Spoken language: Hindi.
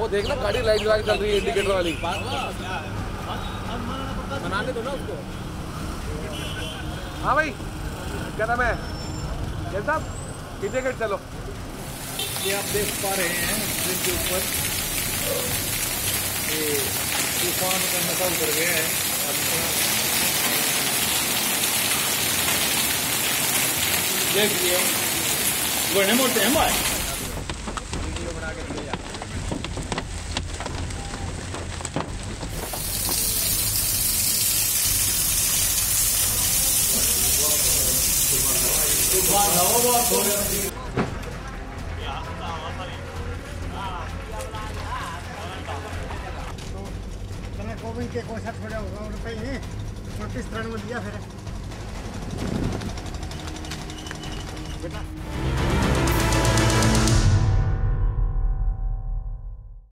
वो देखना गाड़ी लाइट लगा के चल रही है इंडिकेटर वाली। बना के दो ना उसको। हाँ भाई क्या नाम है जैन साहब, पीछे गेट चलो। ये आप देख पा रहे हैं स्क्रीन के ऊपर ये तूफान का नशा उतर गया है। देख लिया बड़े मोटे हैं भाई। वीडियो बना के ले जा। कोविड के कोसा थोड़ा होगा रुपये ही 34 में दिया फिर बेटा।